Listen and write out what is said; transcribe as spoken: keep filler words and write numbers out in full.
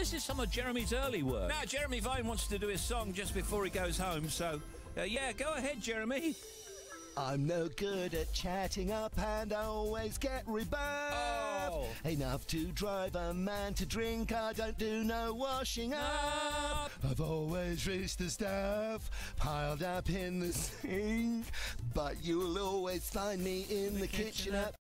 this is some of Jeremy's early work. Now, Jeremy Vine wants to do his song just before he goes home, so, uh, yeah, go ahead, Jeremy. I'm no good at chatting up and I always get rebuffed. Oh. Enough to drive a man to drink, I don't do no washing up. up. I've always reached the stuff piled up in the sink, but you'll always find me in the, the kitchen, kitchen up.